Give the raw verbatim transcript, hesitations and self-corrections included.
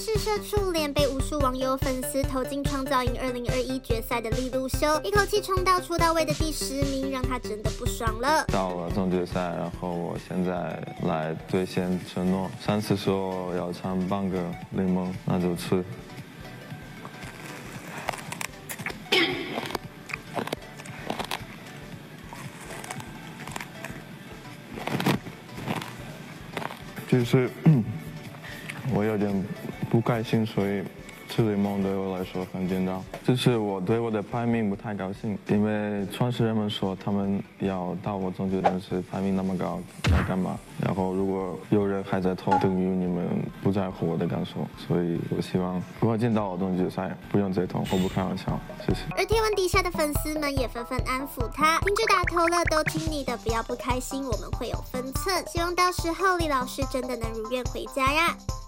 是社畜，连被无数网友粉丝投进创造营二零二一决赛的利路修，一口气冲到出道位的第十名，让他真的不爽了。 到了总决赛，然后我现在来兑现承诺，上次说要唱半个柠檬，那就吃。就是我有点不开心，所以吃柠檬对我来说很紧张。就是我对我的排名不太高兴，因为创始人们说他们要到我总决赛时排名那么高，要干嘛？然后如果有人还在投，等于你们不在乎我的感受，所以我希望如果进到我总决赛，不用再投，我不开玩笑，谢谢。 而贴文底下的粉丝们也纷纷安抚他，停止打头了，都听你的，不要不开心，我们会有分寸。希望到时候李老师真的能如愿回家呀。